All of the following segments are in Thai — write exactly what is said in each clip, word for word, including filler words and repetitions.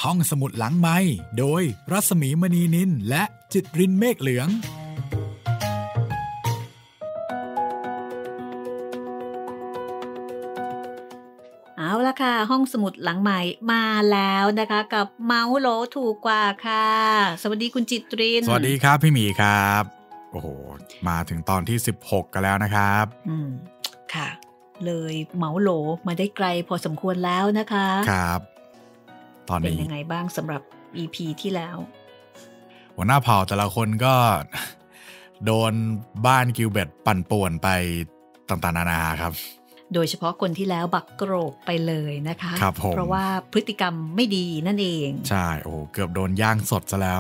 ห้องสมุดหลังไมค์โดยรัศมีมณีนินและจิตรินเมฆเหลืองเอาละค่ะห้องสมุดหลังใหม่มาแล้วนะคะกับเมาส์โหลถูกกว่าค่ะสวัสดีคุณจิตรินสวัสดีครับพี่หมีครับโอ้โหมาถึงตอนที่สิบหกกันแล้วนะครับอืมค่ะเลยเมาส์โหลมาได้ไกลพอสมควรแล้วนะคะครับตอนนี้เป็นยังไงบ้างสำหรับ อี พี ที่แล้วหัวหน้าเผ่าแต่ละคนก็โดนบ้านกิลเบตปั่นป่วนไปต่างๆนานาครับโดยเฉพาะคนที่แล้วบักโกรกไปเลยนะคะครับผมเพราะว่าพฤติกรรมไม่ดีนั่นเองใช่โอ้เกือบโดนย่างสดซะแล้ว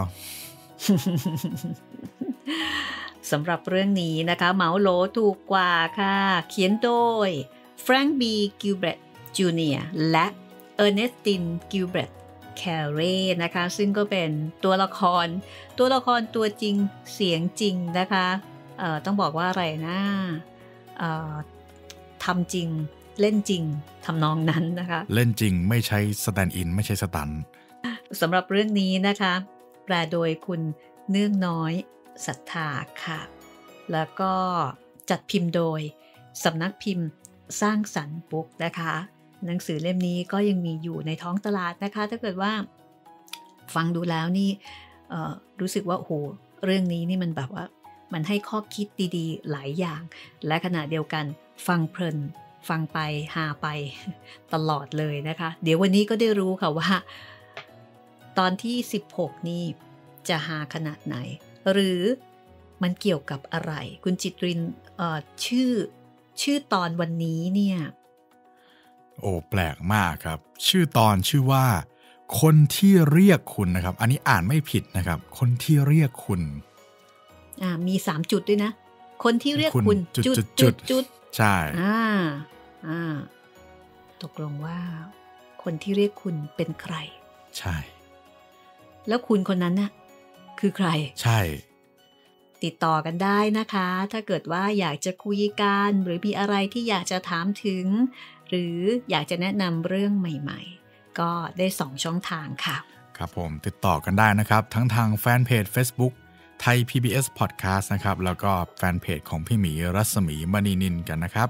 สำหรับเรื่องนี้นะคะเมาส์โหลถูกกว่าค่ะเขียนโดยแฟรงค์ บี กิลเบต จูเนียร์ และเออร์เนสติน กิลเบต แคเร่นะคะซึ่งก็เป็นตัวละครตัวละครตัวจริงเสียงจริงนะคะเอ่อต้องบอกว่าอะไรนะเอ่อทำจริงเล่นจริงทำนองนั้นนะคะเล่นจริงไม่ใช่สแตนด์อินไม่ใช่สตันสำหรับเรื่องนี้นะคะแปลโดยคุณเนื่องน้อยศรัทธาค่ะแล้วก็จัดพิมพ์โดยสำนักพิมพ์สร้างสรรค์บุ๊กนะคะหนังสือเล่มนี้ก็ยังมีอยู่ในท้องตลาดนะคะถ้าเกิดว่าฟังดูแล้วนี่รู้สึกว่าโอ้โหเรื่องนี้นี่มันแบบว่ามันให้ข้อคิดดีๆหลายอย่างและขณะเดียวกันฟังเพลินฟังไปหาไปตลอดเลยนะคะเดี๋ยววันนี้ก็ได้รู้ค่ะว่าตอนที่สิบหกนี่จะหาขนาดไหนหรือมันเกี่ยวกับอะไรคุณจิตรินเอ่อชื่อชื่อตอนวันนี้เนี่ยโอ้แปลกมากครับชื่อตอนชื่อว่าคนที่เรียกคุณนะครับอันนี้อ่านไม่ผิดนะครับคนที่เรียกคุณอ่ามีสามจุดด้วยนะคนที่เรียกคุณจุดจุดจุดใช่อ่าอ่าตกลงว่าคนที่เรียกคุณเป็นใครใช่แล้วคุณคนนั้นน่ะคือใครใช่ติดต่อกันได้นะคะถ้าเกิดว่าอยากจะคุยกันหรือมีอะไรที่อยากจะถามถึงหรืออยากจะแนะนำเรื่องใหม่ๆก็ได้สองช่องทางค่ะครับผมติดต่อกันได้นะครับทั้งทางแฟนเพจ Facebook ไทย พี บี เอส Podcast นะครับแล้วก็แฟนเพจของพี่หมีรัศมีมณีนินกันนะครับ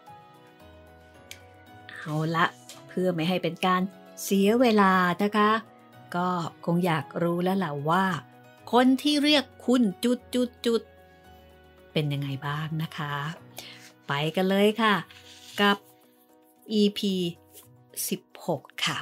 เอาละเพื่อไม่ให้เป็นการเสียเวลานะคะก็คงอยากรู้แล้วแหละว่าคนที่เรียกคุณจุดจุดจุดเป็นยังไงบ้างนะคะไปกันเลยค่ะกับ อี พี สิบหกค่ะ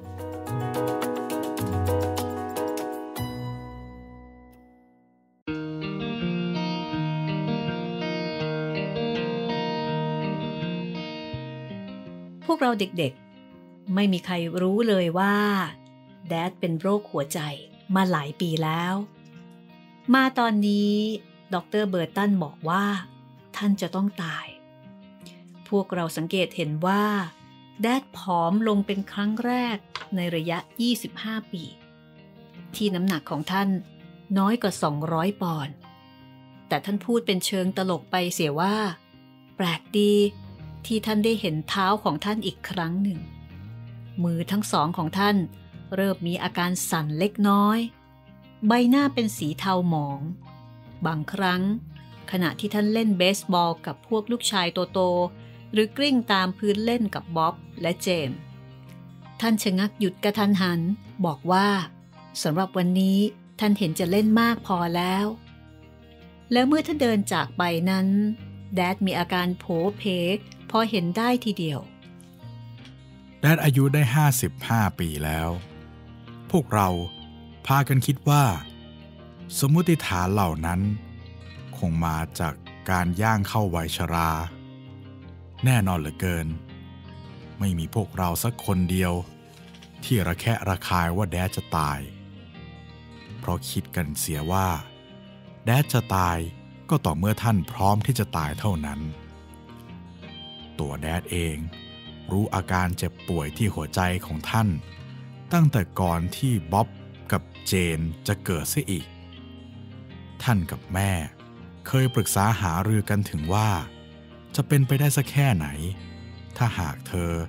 พวกเราเด็กๆไม่มีใครรู้เลยว่าแดดเป็นโรคหัวใจมาหลายปีแล้วมาตอนนี้ดร.เบอร์ตันบอกว่าท่านจะต้องตายพวกเราสังเกตเห็นว่าแดดผอมลงเป็นครั้งแรกในระยะยี่สิบห้าปีที่น้ำหนักของท่านน้อยกว่าสองร้อยปอนด์แต่ท่านพูดเป็นเชิงตลกไปเสียว่าแปลกดีที่ท่านได้เห็นเท้าของท่านอีกครั้งหนึ่งมือทั้งสองของท่านเริ่มมีอาการสั่นเล็กน้อยใบหน้าเป็นสีเทาหมองบางครั้งขณะที่ท่านเล่นเบสบอลกับพวกลูกชายโตๆหรือกลิ้งตามพื้นเล่นกับบ๊อบและเจมส์ท่านชะงักหยุดกระทันหันบอกว่าสำหรับวันนี้ท่านเห็นจะเล่นมากพอแล้วแล้วเมื่อท่านเดินจากไปนั้นแดดมีอาการโผเพพอเห็นได้ทีเดียวแดดอายุได้ห้าสิบห้าปีแล้วพวกเราพากันคิดว่าสมมุติฐานเหล่านั้นคงมาจากการย่างเข้าวัยชราแน่นอนเหลือเกินไม่มีพวกเราสักคนเดียวที่ระแคะระคายว่าแดดจะตายเพราะคิดกันเสียว่าแดดจะตายก็ต่อเมื่อท่านพร้อมที่จะตายเท่านั้นตัวแดดเองรู้อาการเจ็บป่วยที่หัวใจของท่านตั้งแต่ก่อนที่บ๊อบกับเจนจะเกิดเสียอีกท่านกับแม่เคยปรึกษาหารือกันถึงว่าจะเป็นไปได้สักแค่ไหนถ้าหากเธอ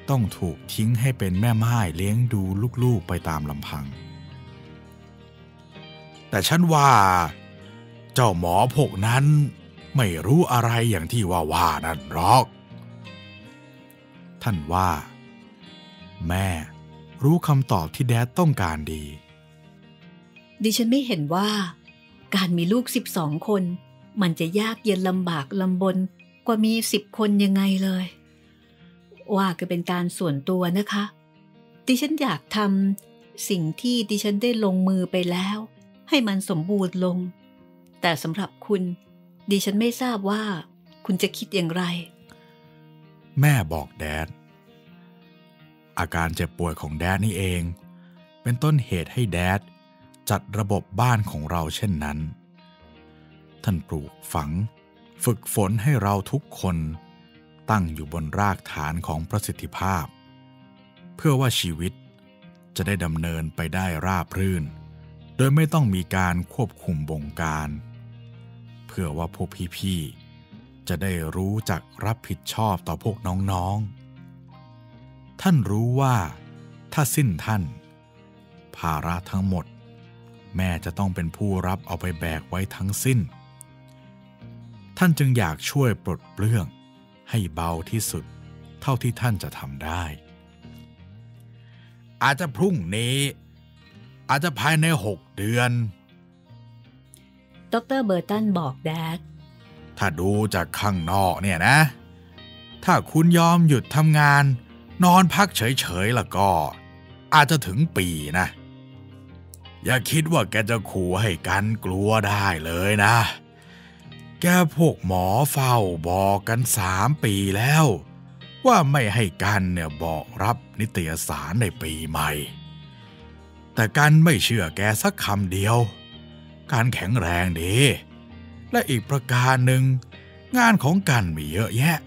ต้องถูกทิ้งให้เป็นแม่ม่ายเลี้ยงดูลูกๆไปตามลำพังแต่ฉันว่าเจ้าหมอพวกนั้นไม่รู้อะไรอย่างที่ว่าว่านั่นหรอกท่านว่าแม่รู้คำตอบที่แดดต้องการดีดิฉันไม่เห็นว่าการมีลูกสิบสองคนมันจะยากเย็นลำบากลำบนกว่ามีสิบคนยังไงเลยว่าก็เป็นการส่วนตัวนะคะดิฉันอยากทำสิ่งที่ดิฉันได้ลงมือไปแล้วให้มันสมบูรณ์ลงแต่สำหรับคุณดิฉันไม่ทราบว่าคุณจะคิดอย่างไรแม่บอกแดดอาการเจ็บป่วยของแดดนี่เองเป็นต้นเหตุให้แดดจัดระบบบ้านของเราเช่นนั้นท่านปลูกฝังฝึกฝนให้เราทุกคนตั้งอยู่บนรากฐานของประสิทธิภาพเพื่อว่าชีวิตจะได้ดำเนินไปได้ราบรื่นโดยไม่ต้องมีการควบคุมบงการเพื่อว่าพวกพี่ๆจะได้รู้จักรับผิดชอบต่อพวกน้องๆท่านรู้ว่าถ้าสิ้นท่านภาระทั้งหมดแม่จะต้องเป็นผู้รับเอาไปแบกไว้ทั้งสิ้นท่านจึงอยากช่วยปลดเปลื้องให้เบาที่สุดเท่าที่ท่านจะทำได้อาจจะพรุ่งนี้อาจจะภายในหกเดือนดร.เบอร์ตันบอกแดดถ้าดูจากข้างนอกเนี่ยนะถ้าคุณยอมหยุดทำงานนอนพักเฉยๆล่ะก็อาจจะถึงปีนะอย่าคิดว่าแกจะขู่ให้กันกลัวได้เลยนะแกพวกหมอเฝ้าบอกกันสามปีแล้วว่าไม่ให้กันเนี่ยบอกรับนิตยสารในปีใหม่แต่กันไม่เชื่อแกสักคำเดียวการแข็งแรงดีและอีกประการหนึ่งงานของกันมีเยอะแยะ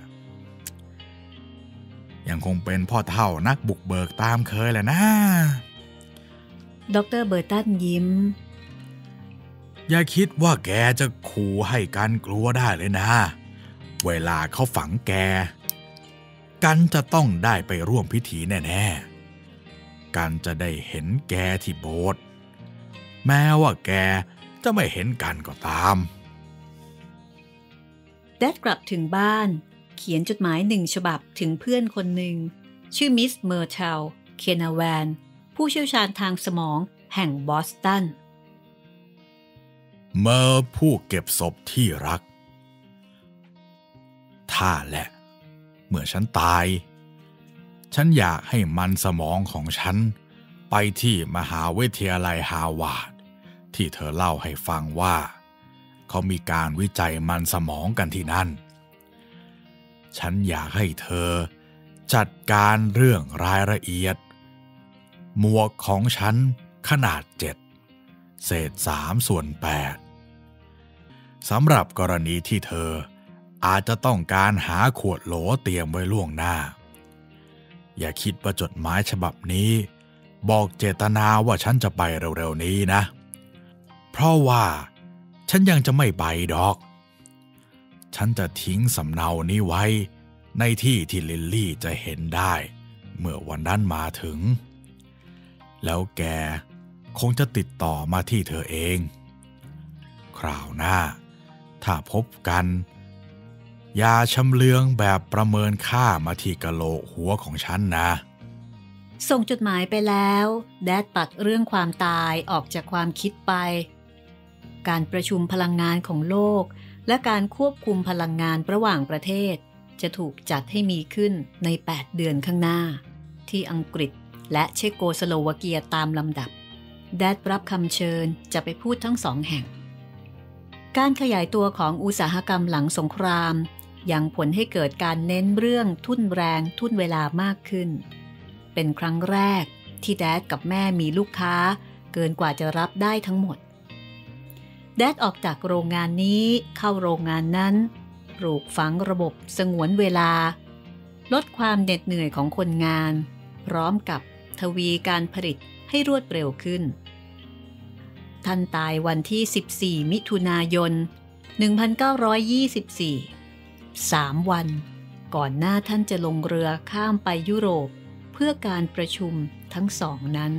ยังคงเป็นพ่อเฒ่านักบุกเบิกตามเคยแหละนะดร.เบอร์ตันยิ้มอย่าคิดว่าแกจะขู่ให้กันกลัวได้เลยนะเวลาเขาฝังแกกันจะต้องได้ไปร่วมพิธีแน่ๆกันจะได้เห็นแกที่โบสถ์แม้ว่าแกจะไม่เห็นกันก็ตามแดดกลับถึงบ้านเขียนจดหมายหนึ่งฉบับถึงเพื่อนคนหนึ่งชื่อมิสเมอร์เทลเคนาแวนผู้เชี่ยวชาญทางสมองแห่งบอสตันเมื่อผู้เก็บศพที่รักถ้าและเมื่อฉันตายฉันอยากให้มันสมองของฉันไปที่มหาวิทยาลัยฮาร์วาร์ดที่เธอเล่าให้ฟังว่าเขามีการวิจัยมันสมองกันที่นั่นฉันอยากให้เธอจัดการเรื่องรายละเอียดหมวกของฉันขนาดเจ็ดเศษสามส่วนแปดสำหรับกรณีที่เธออาจจะต้องการหาขวดโหลเตรียมไว้ล่วงหน้าอย่าคิดว่าจดหมายฉบับนี้บอกเจตนาว่าฉันจะไปเร็วๆนี้นะเพราะว่าฉันยังจะไม่ไปดอกฉันจะทิ้งสำเนานี้ไว้ในที่ที่ลิลลี่จะเห็นได้เมื่อวันนั้นมาถึงแล้วแกคงจะติดต่อมาที่เธอเองคราวหน้าถ้าพบกันอย่าชำเลืองแบบประเมินค่ามาที่กะโหลกหัวของฉันนะส่งจดหมายไปแล้วแดดปัดเรื่องความตายออกจากความคิดไปการประชุมพลังงานของโลกและการควบคุมพลังงานระหว่างประเทศจะถูกจัดให้มีขึ้นในแปดเดือนข้างหน้าที่อังกฤษและเชโกสโลวาเกียตามลำดับแดดรับคำเชิญจะไปพูดทั้งสองแห่งการขยายตัวของอุตสาหกรรมหลังสงครามยังผลให้เกิดการเน้นเรื่องทุ่นแรงทุ่นเวลามากขึ้นเป็นครั้งแรกที่แดดกับแม่มีลูกค้าเกินกว่าจะรับได้ทั้งหมดแดดออกจากโรงงานนี้เข้าโรงงานนั้นปลูกฝังระบบสงวนเวลาลดความเหน็ดเหนื่อยของคนงานพร้อมกับทวีการผลิตให้รวดเร็วขึ้นท่านตายวันที่สิบสี่มิถุนายนหนึ่งพันเก้าร้อยยี่สิบสี่ สามวันก่อนหน้าท่านจะลงเรือข้ามไปยุโรปพื่อการประชุมทั้งสองนั้น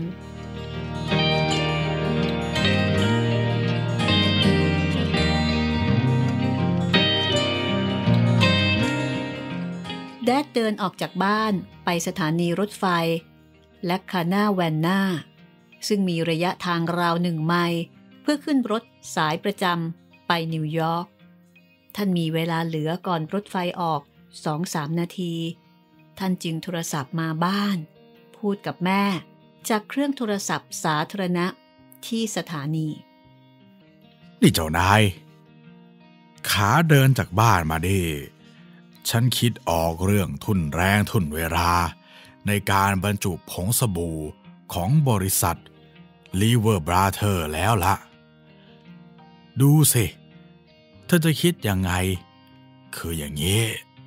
แดดเดินออกจากบ้านไปสถานีรถไฟและคาน่าแวนนาซึ่งมีระยะทางราวหนึ่งไมล์เพื่อขึ้นรถสายประจำไปนิวยอร์กท่านมีเวลาเหลือก่อนรถไฟออก สองถึงสาม นาทีท่านจึงโทรศัพท์มาบ้านพูดกับแม่จากเครื่องโทรศัพท์สาธารณะที่สถานีนี่เจ้านายขาเดินจากบ้านมาดิฉันคิดออกเรื่องทุนแรงทุนเวลาในการบรรจุผงสบู่ของบริษัท Lever Brothers แล้วละดูสิเธอจะคิดยังไงคืออย่างนี้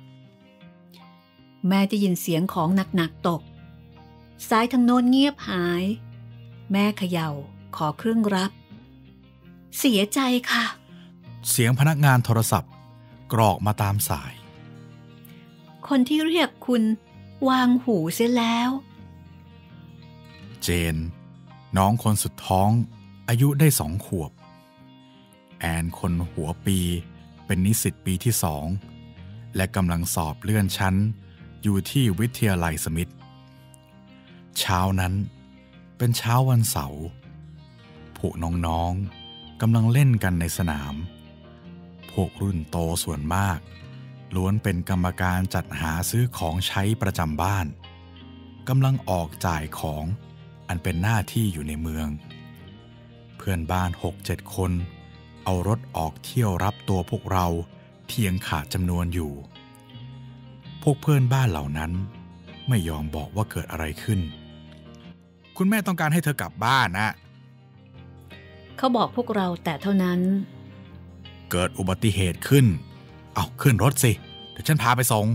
แม่ได้ยินเสียงของหนักๆตกสายทางโน้นเงียบหายแม่เขย่าขอเครื่องรับเสียใจค่ะเสียงพนักงานโทรศัพท์กรอกมาตามสายคนที่เรียกคุณวางหูเสียแล้วเจนน้องคนสุดท้องอายุได้สองขวบแอนคนหัวปีเป็นนิสิตปีที่สองและกำลังสอบเลื่อนชั้นอยู่ที่วิทยาลัยสมิธเช้านั้นเป็นเช้าวันเสาร์พวกน้องๆกำลังเล่นกันในสนามพวกรุ่นโตส่วนมากล้วนเป็นกรรมการจัดหาซื้อของใช้ประจำบ้านกำลังออกจ่ายของอันเป็นหน้าที่อยู่ในเมืองเพื่อนบ้าน หกเจ็ด คนเอารถออกเที่ยวรับตัวพวกเราเพียงขาดจำนวนอยู่พวกเพื่อนบ้านเหล่านั้นไม่ยอมบอกว่าเกิดอะไรขึ้นคุณแม่ต้องการให้เธอกลับบ้านนะเขาบอกพวกเราแต่เท่านั้นเกิดอุบัติเหตุขึ้นเอาขึ้นรถสิเดี๋ยวฉันพาไปส่ง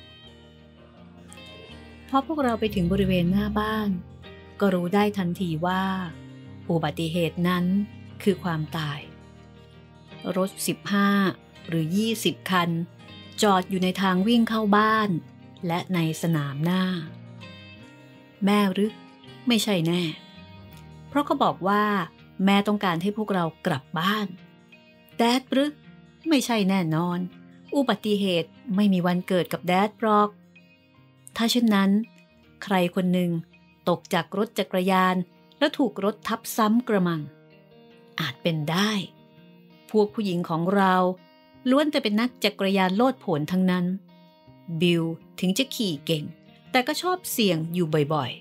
พอพวกเราไปถึงบริเวณหน้าบ้านก็รู้ได้ทันทีว่าอุบัติเหตุนั้นคือความตายรถสิบห้าหรือยี่สิบคันจอดอยู่ในทางวิ่งเข้าบ้านและในสนามหน้าแม่หรือไม่ใช่แน่เพราะเขาบอกว่าแม่ต้องการให้พวกเรากลับบ้านแดดหรือไม่ใช่แน่นอนอุบัติเหตุไม่มีวันเกิดกับแดดหรอกถ้าเช่นนั้นใครคนหนึ่งตกจากรถจักรยานแล้วถูกรถทับซ้ำกระมังอาจเป็นได้พวกผู้หญิงของเราล้วนแต่เป็นนักจักรยานโลดโผนทั้งนั้นบิลถึงจะขี่เก่งแต่ก็ชอบเสี่ยงอยู่บ่อย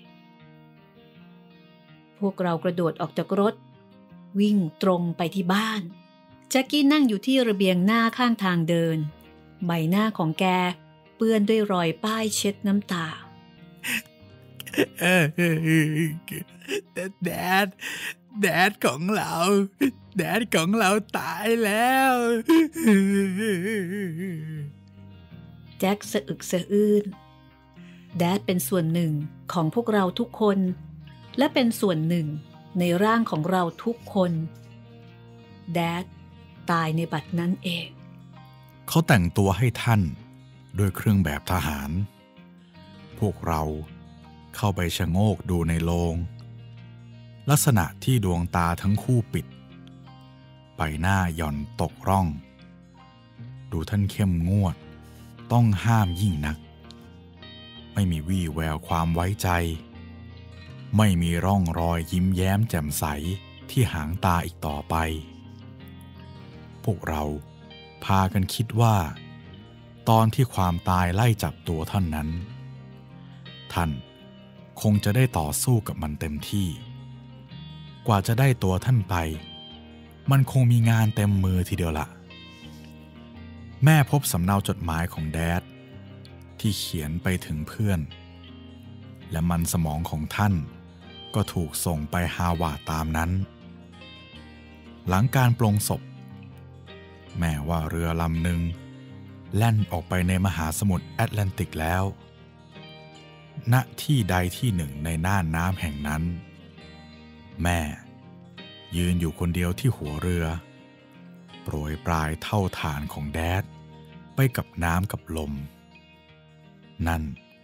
ๆพวกเรากระโดดออกจากรถวิ่งตรงไปที่บ้านแจ็คกี้นั่งอยู่ที่ระเบียงหน้าข้างทางเดินใบหน้าของแกเปื้อนด้วยรอยป้ายเช็ดน้ำตาแดดแดดของเราแดดของเราตายแล้วแจ็คสะอึกสะอื้นแดดเป็นส่วนหนึ่งของพวกเราทุกคนและเป็นส่วนหนึ่งในร่างของเราทุกคนแดดตายในบัดนั้นเองเขาแต่งตัวให้ท่านด้วยเครื่องแบบทหารพวกเราเข้าไปชะโงกดูในโลงลักษณะที่ดวงตาทั้งคู่ปิดใบหน้าหย่อนตกร่องดูท่านเข้มงวดต้องห้ามยิ่งนักไม่มีวี่แววความไว้ใจไม่มีร่องรอยยิ้มแย้มแจ่มใสที่หางตาอีกต่อไปพวกเราพากันคิดว่าตอนที่ความตายไล่จับตัวท่านนั้นท่านคงจะได้ต่อสู้กับมันเต็มที่กว่าจะได้ตัวท่านไปมันคงมีงานเต็มมือทีเดียวละแม่พบสำเนาจดหมายของแดดที่เขียนไปถึงเพื่อนและมันสมองของท่านก็ถูกส่งไปฮาวาดตามนั้นหลังการปลงศพแม่ว่าเรือลำหนึ่งแล่นออกไปในมหาสมุทรแอตแลนติกแล้วณที่ใดที่หนึ่งในน่านน้ำแห่งนั้นแม่ยืนอยู่คนเดียวที่หัวเรือโปรยปลายเท่าฐานของแดดไปกับน้ำกับลมนั่น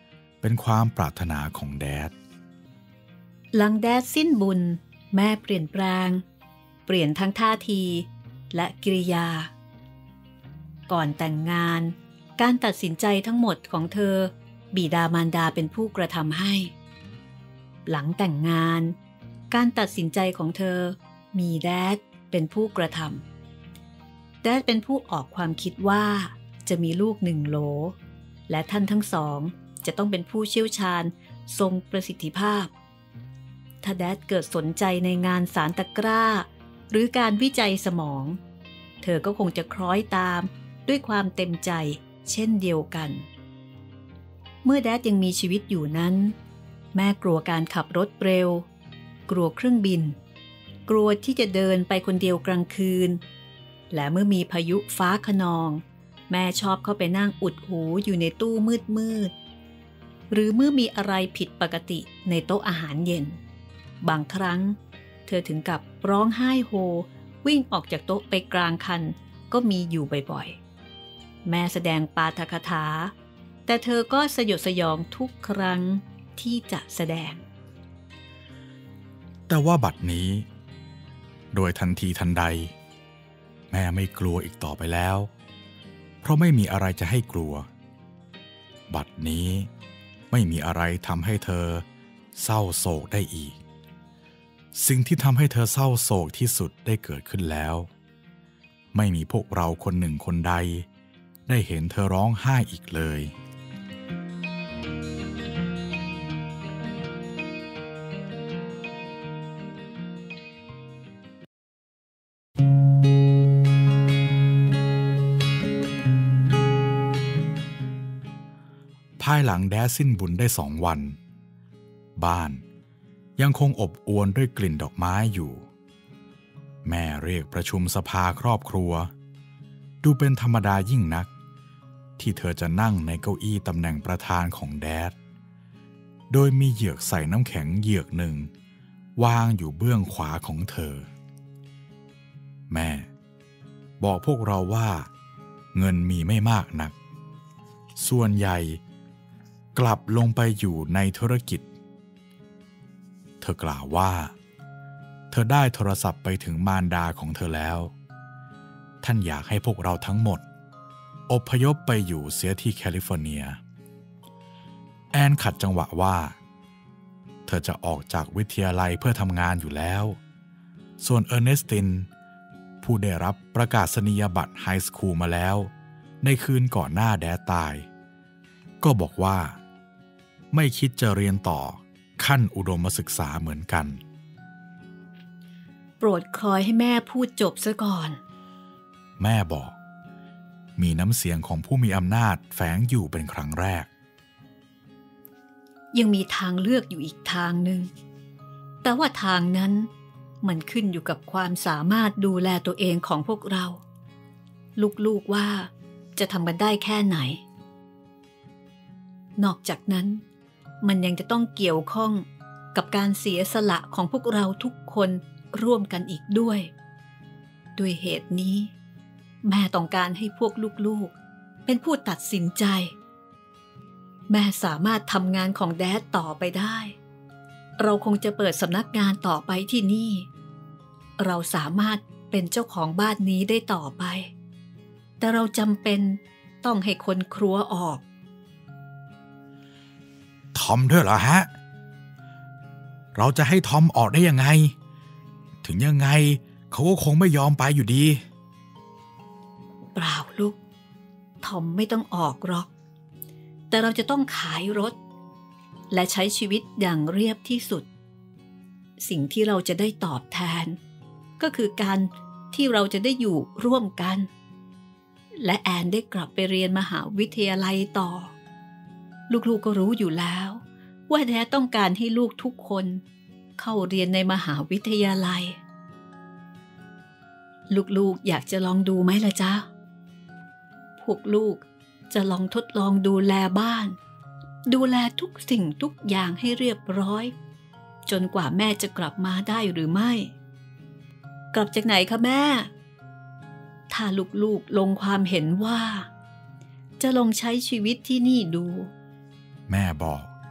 เป็นความปรารถนาของแดดหลังแดดสิ้นบุญแม่เปลี่ยนแปลงเปลี่ยนทั้งท่าทีและกิริยาก่อนแต่งงานการตัดสินใจทั้งหมดของเธอบิดามารดาเป็นผู้กระทำให้หลังแต่งงานการตัดสินใจของเธอมีแดดเป็นผู้กระทำแดดเป็นผู้ออกความคิดว่าจะมีลูกหนึ่งโหลและท่านทั้งสองจะต้องเป็นผู้เชี่ยวชาญทรงประสิทธิภาพถ้าแดดเกิดสนใจในงานสารตะกร้าหรือการวิจัยสมองเธอก็คงจะคล้อยตามด้วยความเต็มใจเช่นเดียวกันเมื่อแดดยังมีชีวิตอยู่นั้นแม่กลัวการขับรถเร็วกลัวเครื่องบินกลัวที่จะเดินไปคนเดียวกลางคืนและเมื่อมีพายุฟ้าคะนองแม่ชอบเข้าไปนั่งอุดหูอยู่ในตู้มืดๆหรือเมื่อมีอะไรผิดปกติในโต๊ะอาหารเย็นบางครั้งเธอถึงกับร้องไห้โฮวิ่งออกจากโต๊ะไปกลางคันก็มีอยู่บ่อยๆแม่แสดงปาฐกถาแต่เธอก็สยดสยองทุกครั้งที่จะแสดงแต่ว่าบัดนี้โดยทันทีทันใดแม่ไม่กลัวอีกต่อไปแล้วเพราะไม่มีอะไรจะให้กลัวบัดนี้ไม่มีอะไรทำให้เธอเศร้าโศกได้อีกสิ่งที่ทำให้เธอเศร้าโศกที่สุดได้เกิดขึ้นแล้วไม่มีพวกเราคนหนึ่งคนใดได้เห็นเธอร้องไห้อีกเลยภายหลังแดดสิ้นบุญได้สองวันบ้านยังคงอบอวลด้วยกลิ่นดอกไม้อยู่แม่เรียกประชุมสภาครอบครัวดูเป็นธรรมดายิ่งนักที่เธอจะนั่งในเก้าอี้ตำแหน่งประธานของแดดโดยมีเหยือกใส่น้ำแข็งเหยือกหนึ่งวางอยู่เบื้องขวาของเธอแม่บอกพวกเราว่าเงินมีไม่มากนักส่วนใหญ่กลับลงไปอยู่ในธุรกิจเธอกล่าวว่าเธอได้โทรศัพท์ไปถึงมารดาของเธอแล้วท่านอยากให้พวกเราทั้งหมดอพยพไปอยู่เสียที่แคลิฟอร์เนียแอนขัดจังหวะว่าเธอจะออกจากวิทยาลัยเพื่อทำงานอยู่แล้วส่วนเออร์เนสตินผู้ได้รับประกาศนียบัตรไฮสคูลมาแล้วในคืนก่อนหน้าแดดตายก็บอกว่าไม่คิดจะเรียนต่อขั้นอุดมศึกษาเหมือนกันโปรดคอยให้แม่พูดจบซะก่อนแม่บอกมีน้ำเสียงของผู้มีอำนาจแฝงอยู่เป็นครั้งแรกยังมีทางเลือกอยู่อีกทางหนึ่งแต่ว่าทางนั้นมันขึ้นอยู่กับความสามารถดูแลตัวเองของพวกเราลูกๆว่าจะทำกันได้แค่ไหนนอกจากนั้นมันยังจะต้องเกี่ยวข้องกับการเสียสละของพวกเราทุกคนร่วมกันอีกด้วยด้วยเหตุนี้แม่ต้องการให้พวกลูกๆเป็นผู้ตัดสินใจแม่สามารถทำงานของแดดต่อไปได้เราคงจะเปิดสำนักงานต่อไปที่นี่เราสามารถเป็นเจ้าของบ้านนี้ได้ต่อไปแต่เราจำเป็นต้องให้คนครัวออกทอมด้วยเหรอฮะเราจะให้ทอมออกได้ยังไงถึงยังไงเขาก็คงไม่ยอมไปอยู่ดีเปล่าลูกทอมไม่ต้องออกหรอกแต่เราจะต้องขายรถและใช้ชีวิตอย่างเรียบที่สุดสิ่งที่เราจะได้ตอบแทนก็คือการที่เราจะได้อยู่ร่วมกันและแอนได้กลับไปเรียนมหาวิทยาลัยต่อลูกๆ ก, ก็รู้อยู่แล้วว่าแดดต้องการให้ลูกทุกคนเข้าเรียนในมหาวิทยาลัยลูกๆ อยากจะลองดูไหมล่ะจ๊ะพวกลูกจะลองทดลองดูแลบ้านดูแลทุกสิ่งทุกอย่างให้เรียบร้อยจนกว่าแม่จะกลับมาได้หรือไม่กลับจากไหนคะแม่ถ้าลูกๆลงความเห็นว่าจะลองใช้ชีวิตที่นี่ดูแม่บอก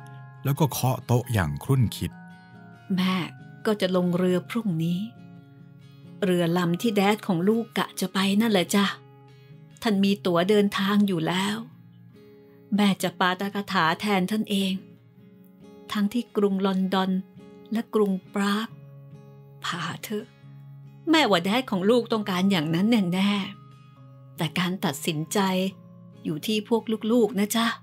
แล้วก็เคาะโต๊ะอย่างครุ่นคิดแม่ก็จะลงเรือพรุ่งนี้เรือลำที่แดดของลูกกะจะไปนั่นแหละจ้ะท่านมีตั๋วเดินทางอยู่แล้วแม่จะปาฐกถาแทนท่านเองทั้งที่กรุงลอนดอนและกรุงปรากพาเถอะแม่ว่าแดดของลูกต้องการอย่างนั้นแน่ๆแต่การตัดสินใจอยู่ที่พวกลูกๆนะจ๊ะ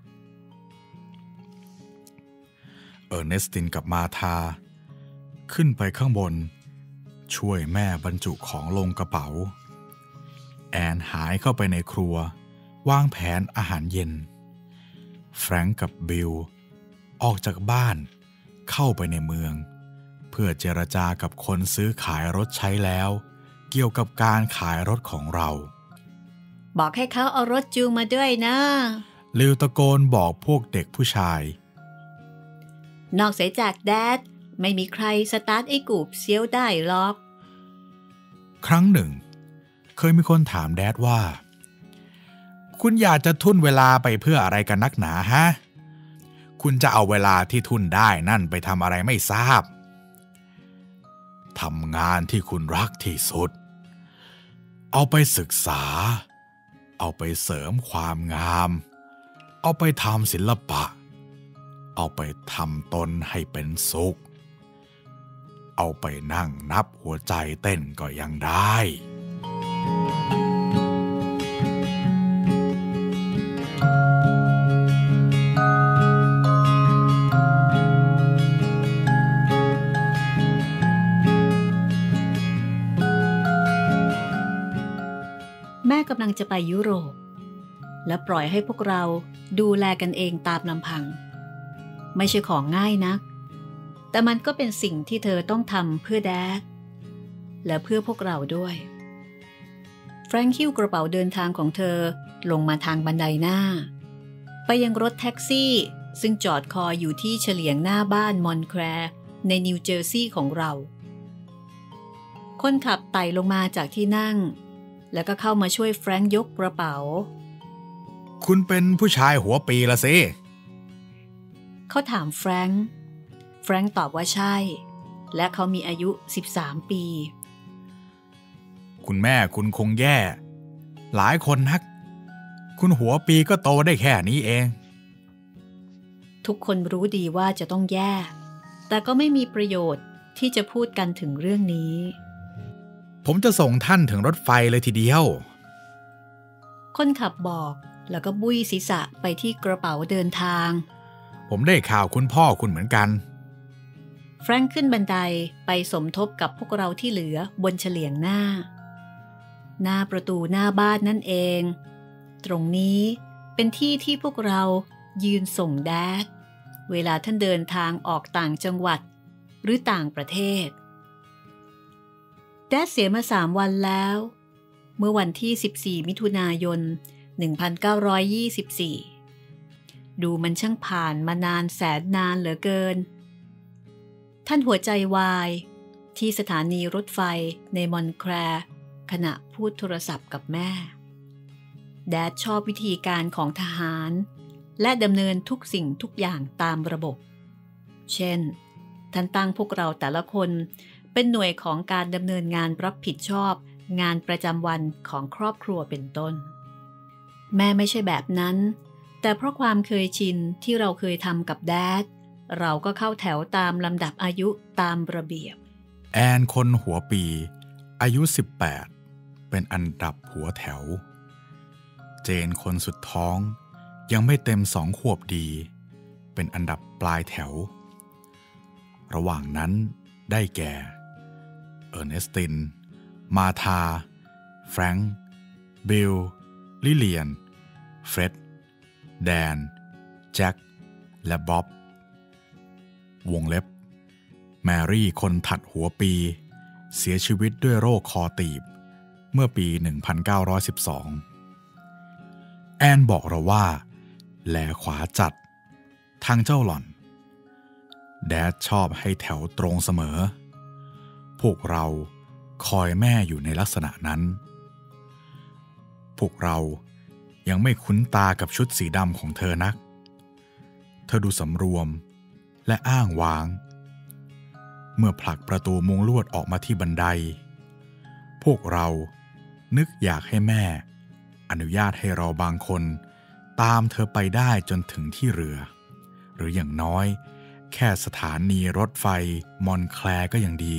เออร์เนสตินกับมาธาขึ้นไปข้างบนช่วยแม่บรรจุของลงกระเป๋าแอนหายเข้าไปในครัววางแผนอาหารเย็นแฟรงก์กับบิลออกจากบ้านเข้าไปในเมืองเพื่อเจรจากับคนซื้อขายรถใช้แล้วเกี่ยวกับการขายรถของเราบอกให้เขาเอารถจูงมาด้วยนะลิวตะโกนบอกพวกเด็กผู้ชายนอกเสียจากแดดไม่มีใครสตาร์ทไอ้กูบเซียวได้หรอกครั้งหนึ่งเคยมีคนถามแดดว่าคุณอยากจะทุ่นเวลาไปเพื่ออะไรกันนักหนาฮะคุณจะเอาเวลาที่ทุ่นได้นั่นไปทำอะไรไม่ทราบทำงานที่คุณรักที่สุดเอาไปศึกษาเอาไปเสริมความงามเอาไปทำศิลปะเอาไปทำตนให้เป็นสุขเอาไปนั่งนับหัวใจเต้นก็ยังได้แม่กำลังจะไปยุโรปและปล่อยให้พวกเราดูแลกันเองตามลำพังไม่ใช่ของง่ายนักแต่มันก็เป็นสิ่งที่เธอต้องทำเพื่อแดดและเพื่อพวกเราด้วยแฟรงค์หิ้วกระเป๋าเดินทางของเธอลงมาทางบันไดหน้าไปยังรถแท็กซี่ซึ่งจอดคอยอยู่ที่เฉลียงหน้าบ้านมอนแคร์ในนิวเจอร์ซีย์ของเราคนขับไต่ลงมาจากที่นั่งแล้วก็เข้ามาช่วยแฟรงค์ยกกระเป๋าคุณเป็นผู้ชายหัวปีละสิเขาถามแฟรงค์แฟรงค์ตอบว่าใช่และเขามีอายุสิบสามปีคุณแม่คุณคงแย่หลายคนนักคุณหัวปีก็โตได้แค่นี้เองทุกคนรู้ดีว่าจะต้องแย่แต่ก็ไม่มีประโยชน์ที่จะพูดกันถึงเรื่องนี้ผมจะส่งท่านถึงรถไฟเลยทีเดียวคนขับบอกแล้วก็บุ้ยศีรษะไปที่กระเป๋าเดินทางผมได้ข่าวคุณพ่อคุณเหมือนกันแฟรงค์ขึ้นบันไดไปสมทบกับพวกเราที่เหลือบนเฉลียงหน้าหน้าประตูหน้าบ้านนั่นเองตรงนี้เป็นที่ที่พวกเรายืนส่งแดดเวลาท่านเดินทางออกต่างจังหวัดหรือต่างประเทศแดดเสียมาสามวันแล้วเมื่อวันที่สิบสี่มิถุนายนหนึ่งพันเก้าร้อยยี่สิบสี่ดูมันช่างผ่านมานานแสนนานเหลือเกินท่านหัวใจวายที่สถานีรถไฟในมอนแคร์ขณะพูดโทรศัพท์กับแม่แดดชอบวิธีการของทหารและดำเนินทุกสิ่งทุกอย่างตามระบบเช่นท่านตั้งพวกเราแต่ละคนเป็นหน่วยของการดำเนินงานรับผิดชอบงานประจำวันของครอบครัวเป็นต้นแม่ไม่ใช่แบบนั้นแต่เพราะความเคยชินที่เราเคยทำกับแดดเราก็เข้าแถวตามลำดับอายุตามระเบียบแอนคนหัวปีอายุสิบแปดเป็นอันดับหัวแถวเจนคนสุดท้องยังไม่เต็มสองขวบดีเป็นอันดับปลายแถวระหว่างนั้นได้แก่เออร์เนสตินมาธาแฟรงค์บิลลิเลียนเฟร็ดแดนแจ็คและบ๊อบวงเล็บแมรี่คนถัดหัวปีเสียชีวิตด้วยโรคคอตีบเมื่อปีหนึ่งพันเก้าร้อยสิบสองแอนบอกเราว่าแลขวาจัดทางเจ้าหล่อนแดดชอบให้แถวตรงเสมอพวกเราคอยแม่อยู่ในลักษณะนั้นพวกเรายังไม่คุ้นตากับชุดสีดำของเธอนักเธอดูสำรวมและอ้างว้าง เมื่อผลักประตูมุงลวดออกมาที่บันไดพวกเรานึกอยากให้แม่อนุญาตให้เราบางคนตามเธอไปได้จนถึงที่เรือหรืออย่างน้อยแค่สถานีรถไฟมอนแคลร์ก็ยังดี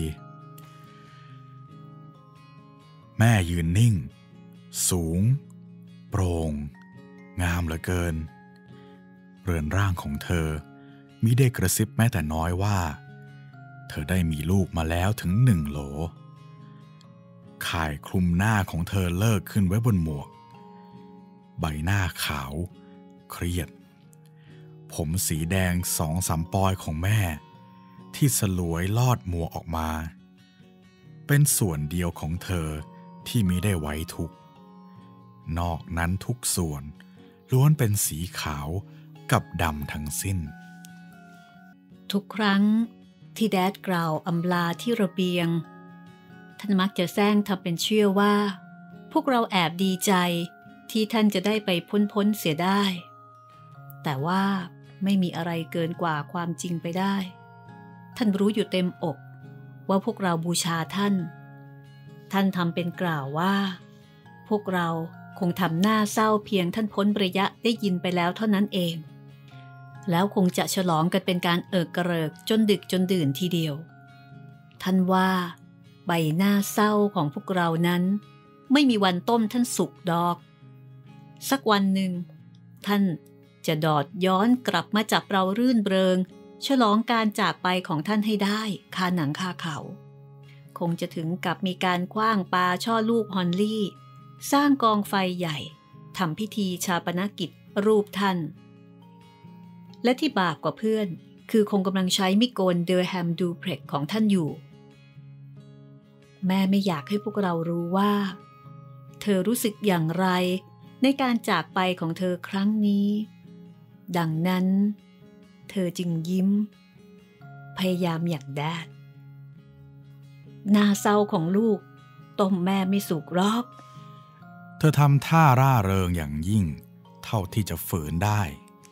แม่ยืนนิ่งสูงโปร่งงามเหลือเกินเรือนร่างของเธอมิได้กระซิบแม้แต่น้อยว่าเธอได้มีลูกมาแล้วถึงหนึ่งโหลข่ายคลุมหน้าของเธอเลิกขึ้นไว้บนหมวกใบหน้าขาวเครียดผมสีแดงสองสามปอยของแม่ที่สลวยลอดหมวกออกมาเป็นส่วนเดียวของเธอที่มิได้ไว้ทุกข์นอกนั้นทุกส่วนล้วนเป็นสีขาวกับดำทั้งสิ้นทุกครั้งที่แดดกล่าวอำลาที่ระเบียงท่านมักจะแซงทำเป็นเชื่อว่าพวกเราแอบดีใจที่ท่านจะได้ไปพ้นพ้นเสียได้แต่ว่าไม่มีอะไรเกินกว่าความจริงไปได้ท่านรู้อยู่เต็มอกว่าพวกเราบูชาท่านท่านทำเป็นกล่าวว่าพวกเราคงทำหน้าเศร้าเพียงท่านพ้นระยะได้ยินไปแล้วเท่านั้นเองแล้วคงจะฉลองกันเป็นการเอิกกระเริกจนดึกจนดื่นทีเดียวท่านว่าใบหน้าเศร้าของพวกเรานั้นไม่มีวันต้มท่านสุกดอกสักวันหนึ่งท่านจะดอดย้อนกลับมาจับเรารื่นเริงฉลองการจากไปของท่านให้ได้คาหนังคาเขาคงจะถึงกับมีการคว้างปาช่อลูกฮอนลี่สร้างกองไฟใหญ่ทำพิธีชาปนกิจรูปท่านและที่บาปกว่าเพื่อนคือคงกำลังใช้มิโกนเดอร์แฮมดูเพล็กของท่านอยู่แม่ไม่อยากให้พวกเรารู้ว่าเธอรู้สึกอย่างไรในการจากไปของเธอครั้งนี้ดังนั้นเธอจึงยิ้มพยายามอย่างแดดหน้าเศร้าของลูกต้มแม่ไม่สุกหรอกเธอทำท่าร่าเริงอย่างยิ่งเท่าที่จะฝืนได้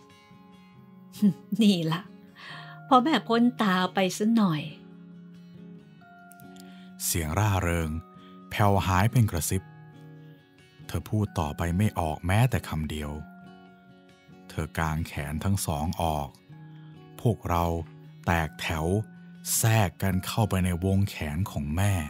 นี่ล่ะพอแม่พ้นตาไปซะหน่อยเสียงร่าเริงแผ่วหายเป็นกระซิบเธอพูดต่อไปไม่ออกแม้แต่คำเดียวเธอกางแขนทั้งสองออกพวกเราแตกแถวแทรกกันเข้าไปในวงแขนของแม่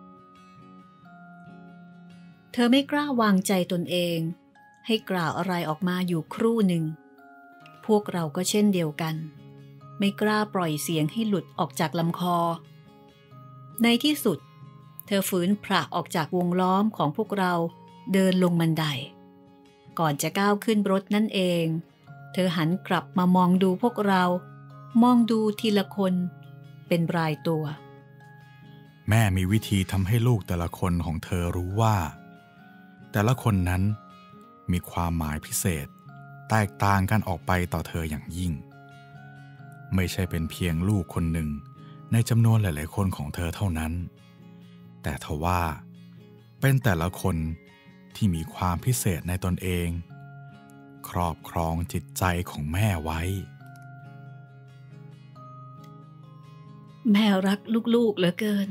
เธอไม่กล้าวางใจตนเองให้กล่าวอะไรออกมาอยู่ครู่หนึ่งพวกเราก็เช่นเดียวกันไม่กล้าปล่อยเสียงให้หลุดออกจากลำคอในที่สุดเธอฝืนผละออกจากวงล้อมของพวกเราเดินลงบันไดก่อนจะก้าวขึ้นรถนั่นเองเธอหันกลับมามองดูพวกเรามองดูทีละคนเป็นรายตัวแม่มีวิธีทำให้ลูกแต่ละคนของเธอรู้ว่าแต่ละคนนั้นมีความหมายพิเศษแตกต่างกันออกไปต่อเธออย่างยิ่งไม่ใช่เป็นเพียงลูกคนหนึ่งในจำนวนหลายๆคนของเธอเท่านั้นแต่ทว่าเป็นแต่ละคนที่มีความพิเศษในตนเองครอบครองจิตใจของแม่ไว้แม่รักลูกๆเหลือเกิน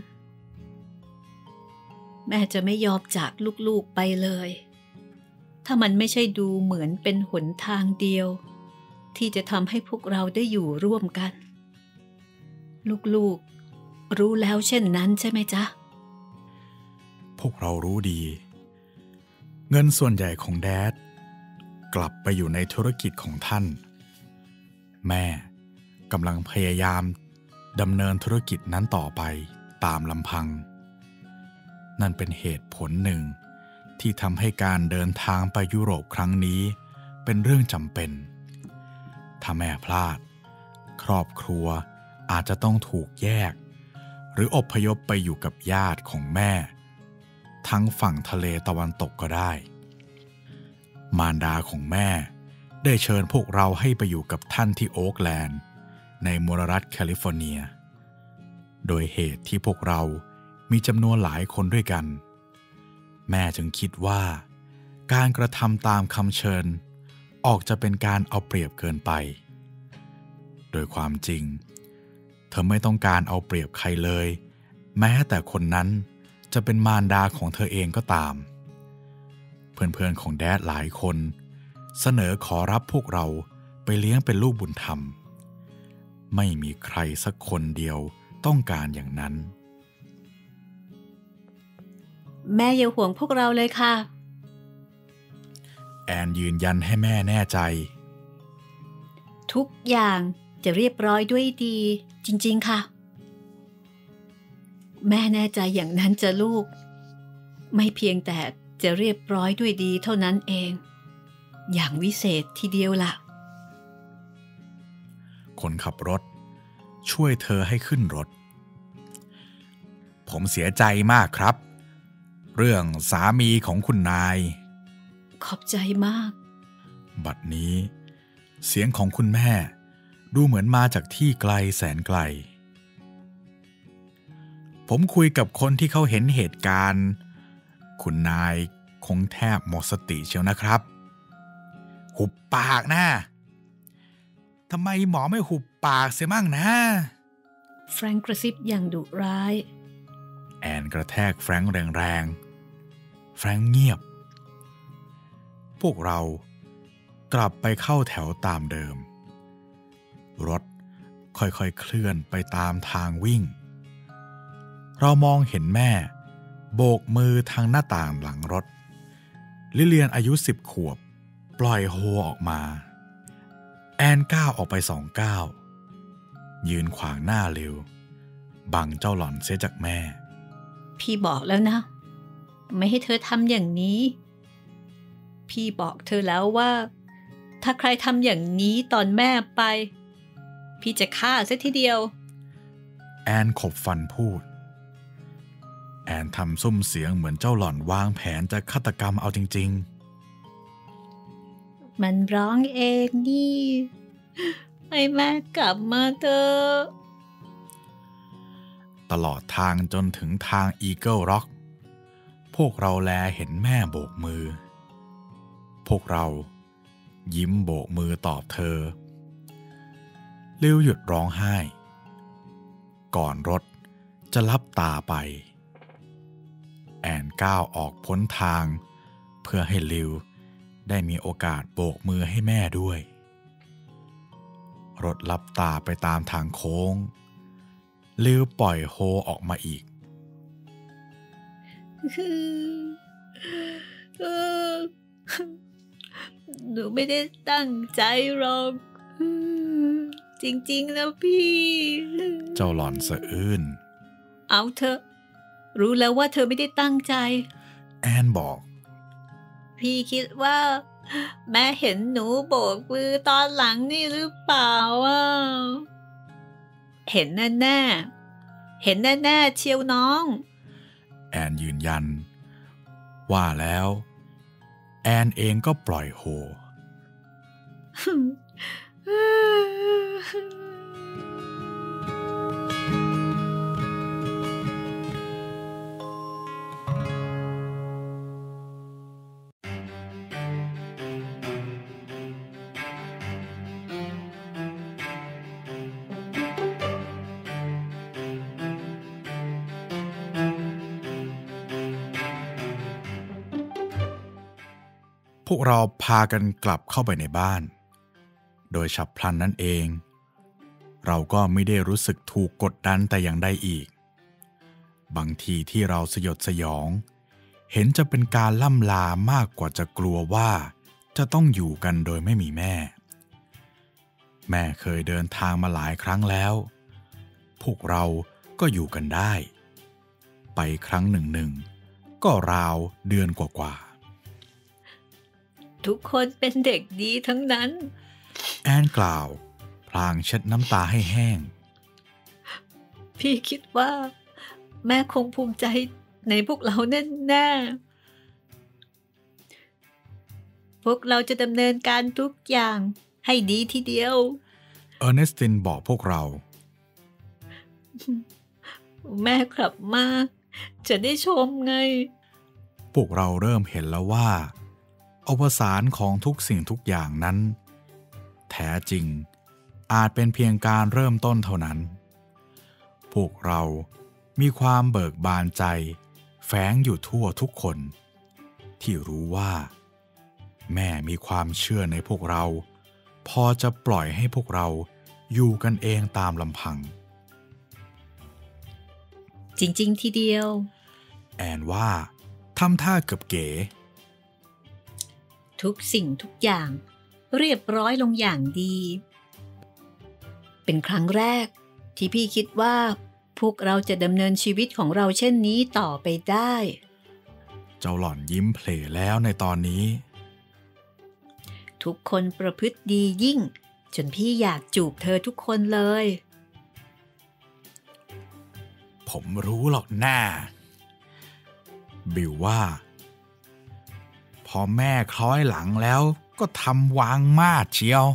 แม่จะไม่ยอมจากลูกๆไปเลยถ้ามันไม่ใช่ดูเหมือนเป็นหนทางเดียวที่จะทำให้พวกเราได้อยู่ร่วมกันลูกๆรู้แล้วเช่นนั้นใช่ไหมจ๊ะพวกเรารู้ดีเงินส่วนใหญ่ของแดดกลับไปอยู่ในธุรกิจของท่านแม่กำลังพยายามดำเนินธุรกิจนั้นต่อไปตามลำพังนั่นเป็นเหตุผลหนึ่งที่ทำให้การเดินทางไปยุโรปครั้งนี้เป็นเรื่องจำเป็นถ้าแม่พลาดครอบครัวอาจจะต้องถูกแยกหรืออพยพไปอยู่กับญาติของแม่ทั้งฝั่งทะเลตะวันตกก็ได้มารดาของแม่ได้เชิญพวกเราให้ไปอยู่กับท่านที่โอ๊กแลนด์ในมลรัฐแคลิฟอร์เนียโดยเหตุที่พวกเรามีจำนวนหลายคนด้วยกันแม่จึงคิดว่าการกระทำตามคำเชิญออกจะเป็นการเอาเปรียบเกินไปโดยความจริงเธอไม่ต้องการเอาเปรียบใครเลยแม้แต่คนนั้นจะเป็นมารดาของเธอเองก็ตามเพื่อนๆของแดดหลายคนเสนอขอรับพวกเราไปเลี้ยงเป็นลูกบุญธรรมไม่มีใครสักคนเดียวต้องการอย่างนั้นแม่อย่าห่วงพวกเราเลยค่ะแอนยืนยันให้แม่แน่ใจทุกอย่างจะเรียบร้อยด้วยดีจริงๆค่ะแม่แน่ใจอย่างนั้นจะลูกไม่เพียงแต่จะเรียบร้อยด้วยดีเท่านั้นเองอย่างวิเศษทีเดียวล่ะคนขับรถช่วยเธอให้ขึ้นรถผมเสียใจมากครับเรื่องสามีของคุณนายขอบใจมากบัดนี้เสียงของคุณแม่ดูเหมือนมาจากที่ไกลแสนไกลผมคุยกับคนที่เขาเห็นเหตุการณ์คุณนายคงแทบหมดสติเชียวนะครับหุบปากนะทำไมหมอไม่หุบปากเสียมั่งนะแฟรงค์กระซิบอย่างดุร้ายแอนกระแทกแฟรงค์แรงๆแฟรงค์เงียบพวกเรากลับไปเข้าแถวตามเดิมรถค่อยๆเคลื่อนไปตามทางวิ่งเรามองเห็นแม่โบกมือทางหน้าต่างหลังรถลิเลียนอายุสิบขวบปล่อยโฮออกมาแอนก้าวออกไปสองก้าวยืนขวางหน้าเร็วบังเจ้าหล่อนเสียจากแม่พี่บอกแล้วนะไม่ให้เธอทำอย่างนี้พี่บอกเธอแล้วว่าถ้าใครทำอย่างนี้ตอนแม่ไปพี่จะฆ่าซะทีเดียวแอนขบฟันพูดแอนทำซุ้มเสียงเหมือนเจ้าหล่อนวางแผนจะฆาตกรรมเอาจริงๆมันร้องเองนี่ให้แม่กลับมาเถอะตลอดทางจนถึงทางอีเกิลร็อกพวกเราแลเห็นแม่โบกมือพวกเรายิ้มโบกมือตอบเธอลิวหยุดร้องไห้ก่อนรถจะลับตาไปแอนก้าวออกพ้นทางเพื่อให้ลิวได้มีโอกาสโบกมือให้แม่ด้วยรถลับตาไปตามทางโค้งลิวปล่อยโฮออกมาอีกหนูไม่ได้ตั้งใจหรอกจริงๆนะพี่เจ้าหล่อนสะอื้นเอาเถอะรู้แล้วว่าเธอไม่ได้ตั้งใจแอนบอกพี่คิดว่าแม่เห็นหนูโบกมือตอนหลังนี่หรือเปล่าอ่ะเห็นแน่ๆเห็นแน่ๆเชียวน้องแอนยืนยันว่าแล้วแอนเองก็ปล่อยโฮพวกเราพากันกลับเข้าไปในบ้านโดยฉับพลันนั่นเองเราก็ไม่ได้รู้สึกถูกกดดันแต่อย่างใดอีกบางทีที่เราสยดสยองเห็นจะเป็นการล่ำลามากกว่าจะกลัวว่าจะต้องอยู่กันโดยไม่มีแม่แม่เคยเดินทางมาหลายครั้งแล้วพวกเราก็อยู่กันได้ไปครั้งหนึ่งหนึ่งก็ราวเดือนกว่าๆทุกคนเป็นเด็กดีทั้งนั้นแอนกล่าวพลางเช็ดน้ำตาให้แห้งพี่คิดว่าแม่คงภูมิใจในพวกเราแน่ๆพวกเราจะดำเนินการทุกอย่างให้ดีทีเดียวเออร์เนสตินบอกพวกเราแม่กลับมาจะได้ชมไงพวกเราเริ่มเห็นแล้วว่าอวสานของทุกสิ่งทุกอย่างนั้นแท้จริงอาจเป็นเพียงการเริ่มต้นเท่านั้นพวกเรามีความเบิกบานใจแฝงอยู่ทั่วทุกคนที่รู้ว่าแม่มีความเชื่อในพวกเราพอจะปล่อยให้พวกเราอยู่กันเองตามลำพังจริงๆทีเดียวแอนว่าทำท่าเกือบเก๋ทุกสิ่งทุกอย่างเรียบร้อยลงอย่างดีเป็นครั้งแรกที่พี่คิดว่าพวกเราจะดำเนินชีวิตของเราเช่นนี้ต่อไปได้เจ้าหล่อนยิ้มเพลแล้วในตอนนี้ทุกคนประพฤติดียิ่งจนพี่อยากจูบเธอทุกคนเลยผมรู้หรอกหน้าบิวว่าพอแม่คล้อยหลังแล้วก็ทำวางมาดเชียว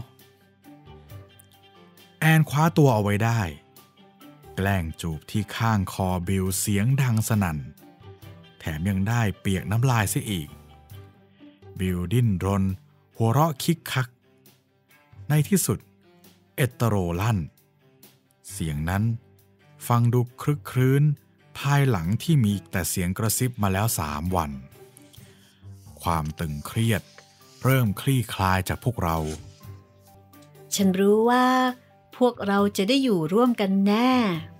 แอนคว้าตัวเอาไว้ได้แกล้งจูบที่ข้างคอบิวเสียงดังสนั่นแถมยังได้เปียกน้ำลายเสียอีกบิวดิ้นรนหัวเราะคิกคักในที่สุดเอตโรลั่นเสียงนั้นฟังดูครึกครื้นภายหลังที่มีแต่เสียงกระซิบมาแล้วสามวันความตึงเครียดเริ่มคลี่คลายจากพวกเราฉันรู้ว่าพวกเราจะได้อยู่ร่วมกันแน่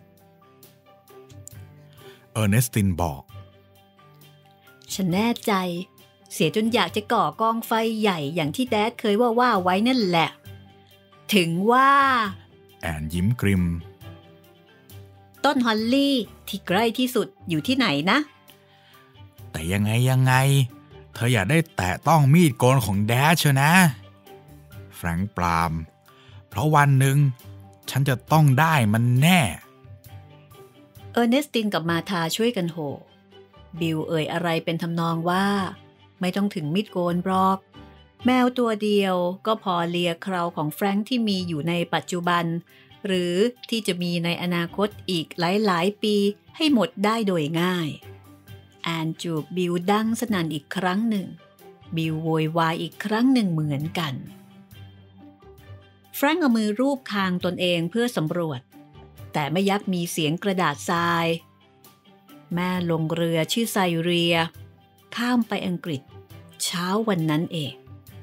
เออร์เนสตินบอกฉันแน่ใจเสียจนอยากจะก่อกองไฟใหญ่อย่างที่แดดเคยว่าว่าไว้นั่นแหละถึงว่าแอนยิ้มกริมต้นฮอลลี่ที่ใกล้ที่สุดอยู่ที่ไหนนะแต่ยังไงยังไงเธออย่าได้แตะต้องมีดโกนของแดดเชียวนะแฟรงค์ปรามเพราะวันหนึ่งฉันจะต้องได้มันแน่เออร์เนสตินกับมาธาช่วยกันโหบิลเอ่ยอะไรเป็นทำนองว่าไม่ต้องถึงมีดโกนบล็อกแมวตัวเดียวก็พอเลียเคราของแฟรงค์ที่มีอยู่ในปัจจุบันหรือที่จะมีในอนาคตอีกหลายๆปีให้หมดได้โดยง่ายแอนจูบบิลดังสนั่นอีกครั้งหนึ่งบิลโวยวายอีกครั้งหนึ่งเหมือนกันแฟรงค์เอามือรูปคางตนเองเพื่อสำรวจแต่ไม่ยักมีเสียงกระดาษทรายแม่ลงเรือชื่อไซเรียข้ามไปอังกฤษเช้าวันนั้นเอง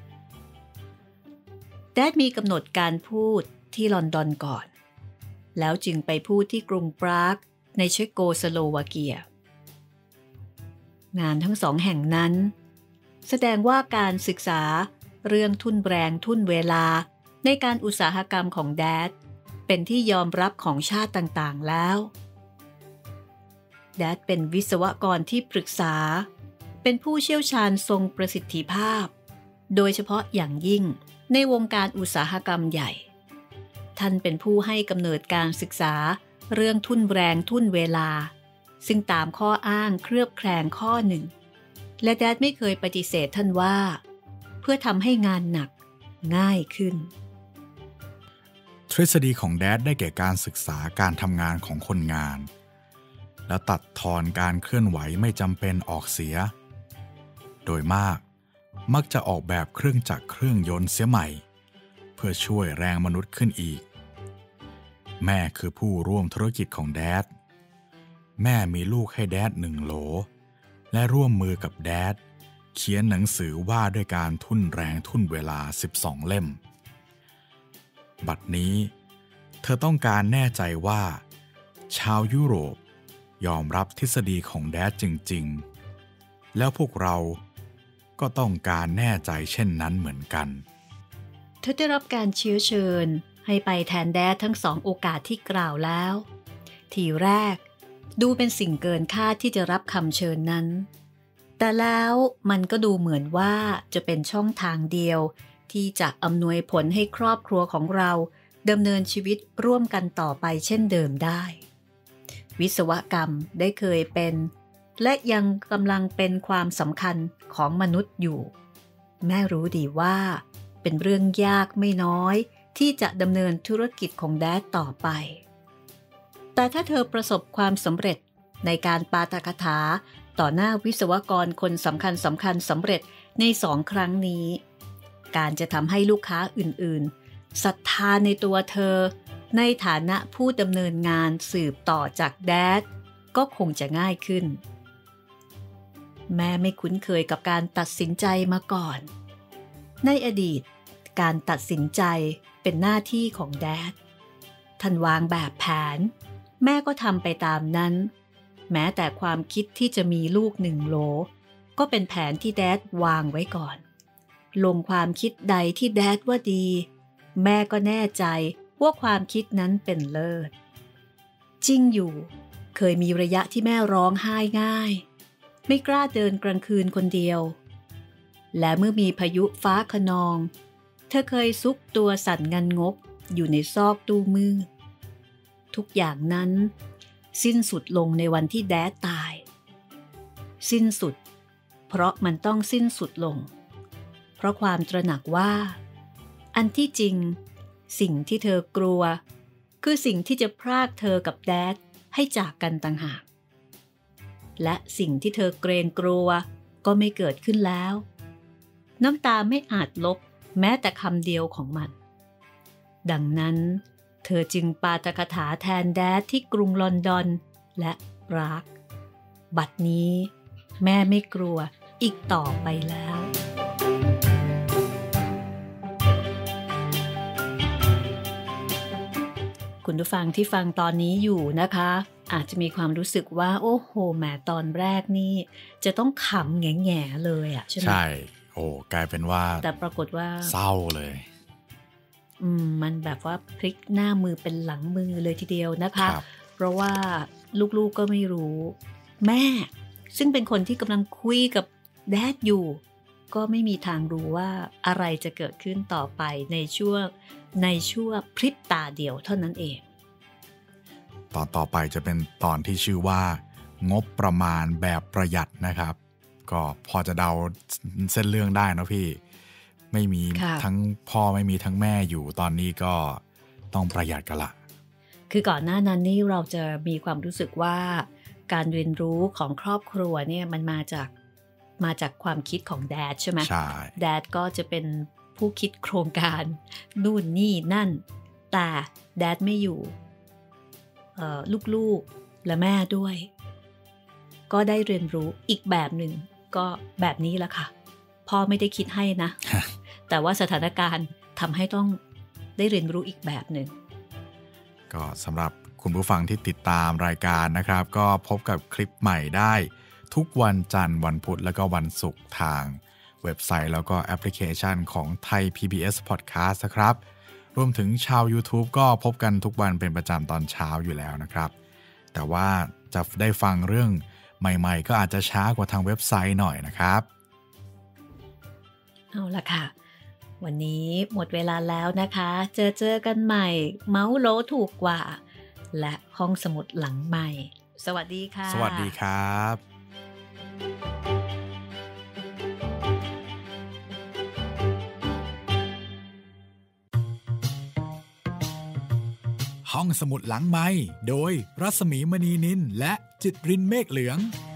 แดดมีกำหนดการพูดที่ลอนดอนก่อนแล้วจึงไปพูดที่กรุงปรากในเชโกสโลวาเกียงานทั้งสองแห่งนั้นแสดงว่าการศึกษาเรื่องทุ่นแรงทุ่นเวลาในการอุตสาหกรรมของแดดเป็นที่ยอมรับของชาติต่างๆแล้วแดดเป็นวิศวกรที่ปรึกษาเป็นผู้เชี่ยวชาญทรงประสิทธิภาพโดยเฉพาะอย่างยิ่งในวงการอุตสาหกรรมใหญ่ท่านเป็นผู้ให้กำเนิดการศึกษาเรื่องทุ่นแรงทุ่นเวลาซึ่งตามข้ออ้างเคลือบแคลงข้อหนึ่งและแดดไม่เคยปฏิเสธท่านว่าเพื่อทำให้งานหนักง่ายขึ้นทฤษฎีของแดดได้แก่การศึกษาการทำงานของคนงานและตัดทอนการเคลื่อนไหวไม่จำเป็นออกเสียโดยมากมักจะออกแบบเครื่องจักรเครื่องยนต์เสียใหม่เพื่อช่วยแรงมนุษย์ขึ้นอีกแม่คือผู้ร่วมธุรกิจของแดดแม่มีลูกให้แดดหนึ่งโหลและร่วมมือกับแดดเขียนหนังสือว่าด้วยการทุ่นแรงทุ่นเวลาสิบสองเล่มบัดนี้เธอต้องการแน่ใจว่าชาวยุโรปยอมรับทฤษฎีของแดดจริงๆแล้วพวกเราก็ต้องการแน่ใจเช่นนั้นเหมือนกันเธอได้รับการเชื้อเชิญให้ไปแทนแดดทั้งสองโอกาสที่กล่าวแล้วทีแรกดูเป็นสิ่งเกินคาดที่จะรับคำเชิญนั้นแต่แล้วมันก็ดูเหมือนว่าจะเป็นช่องทางเดียวที่จะอำนวยผลให้ครอบครัวของเราดำเนินชีวิตร่วมกันต่อไปเช่นเดิมได้วิศวกรรมได้เคยเป็นและยังกำลังเป็นความสำคัญของมนุษย์อยู่แม่รู้ดีว่าเป็นเรื่องยากไม่น้อยที่จะดำเนินธุรกิจของแดดต่อไปแต่ถ้าเธอประสบความสำเร็จในการปาฐกถาต่อหน้าวิศวกรคนสำคัญสำคัญสำเร็จในสองครั้งนี้การจะทำให้ลูกค้าอื่นศรัทธาในตัวเธอในฐานะผู้ดำเนินงานสืบต่อจากแดดก็คงจะง่ายขึ้นแม่ไม่คุ้นเคยกับการตัดสินใจมาก่อนในอดีตการตัดสินใจเป็นหน้าที่ของแดดท่านวางแบบแผนแม่ก็ทำไปตามนั้นแม้แต่ความคิดที่จะมีลูกหนึ่งโหลก็เป็นแผนที่แดดวางไว้ก่อนลงความคิดใดที่แดดว่าดีแม่ก็แน่ใจว่าความคิดนั้นเป็นเลิศจริงอยู่เคยมีระยะที่แม่ร้องไห้ง่ายไม่กล้าเดินกลางคืนคนเดียวและเมื่อมีพายุฟ้าคะนองเธอเคยซุกตัวสั่นงันงกอยู่ในซอกตู้มืดทุกอย่างนั้นสิ้นสุดลงในวันที่แดดตายสิ้นสุดเพราะมันต้องสิ้นสุดลงเพราะความตระหนักว่าอันที่จริงสิ่งที่เธอกลัวคือสิ่งที่จะพรากเธอกับแดดให้จากกันต่างหากและสิ่งที่เธอเกรงกลัวก็ไม่เกิดขึ้นแล้วน้ำตาไม่อาจลบแม้แต่คำเดียวของมันดังนั้นเธอจึงปาฐกถาแทนแดดที่กรุงลอนดอนและปรากบัดนี้แม่ไม่กลัวอีกต่อไปแล้วคุณผู้ฟังที่ฟังตอนนี้อยู่นะคะอาจจะมีความรู้สึกว่าโอ้โหแหมตอนแรกนี่จะต้องขำแง่ๆเลยอ่ะใช่ไหมใช่โอ้กลายเป็นว่าแต่ปรากฏว่าเศร้าเลยอืมมันแบบว่าพลิกหน้ามือเป็นหลังมือเลยทีเดียวนะคะเพราะว่าลูกๆก็ไม่รู้แม่ซึ่งเป็นคนที่กำลังคุยกับแดดอยู่ก็ไม่มีทางรู้ว่าอะไรจะเกิดขึ้นต่อไปในช่วงในช่วงพริบตาเดียวเท่านั้นเองตอนต่อไปจะเป็นตอนที่ชื่อว่างบประมาณแบบประหยัดนะครับก็พอจะเดาเส้นเรื่องได้นะพี่ไม่มีทั้งพ่อไม่มีทั้งแม่อยู่ตอนนี้ก็ต้องประหยัดกันละคือก่อนหน้านั้นนี่เราจะมีความรู้สึกว่าการเรียนรู้ของครอบครัวเนี่ยมันมาจากมาจากความคิดของแดดใช่ไหมใช่แดดก็จะเป็นผู้คิดโครงการนู่นนี่นั่นแต่แดดไม่อยู่ลูกๆและแม่ด้วยก็ได้เรียนรู้อีกแบบหนึ่งก็แบบนี้แหละค่ะพ่อไม่ได้คิดให้นะ แต่ว่าสถานการณ์ทำให้ต้องได้เรียนรู้อีกแบบหนึ่งก็สำหรับคุณผู้ฟังที่ติดตามรายการนะครับก็พบกับคลิปใหม่ได้ทุกวันจันทร์วันพุธและก็วันศุกร์ทางเว็บไซต์แล้วก็แอปพลิเคชันของไทย พี บี เอส Podcast นะครับรวมถึงชาว YouTube ก็พบกันทุกวันเป็นประจำตอนเช้าอยู่แล้วนะครับแต่ว่าจะได้ฟังเรื่องใหม่ๆก็อาจจะช้ากว่าทางเว็บไซต์หน่อยนะครับเอาล่ะค่ะวันนี้หมดเวลาแล้วนะคะเจอเจอกันใหม่เมาส์โลถูกกว่าและห้องสมุดหลังใหม่สวัสดีค่ะสวัสดีครับห้องสมุดหลังไมค์โดยรัศมีมณีนินและจิตรินเมฆเหลือง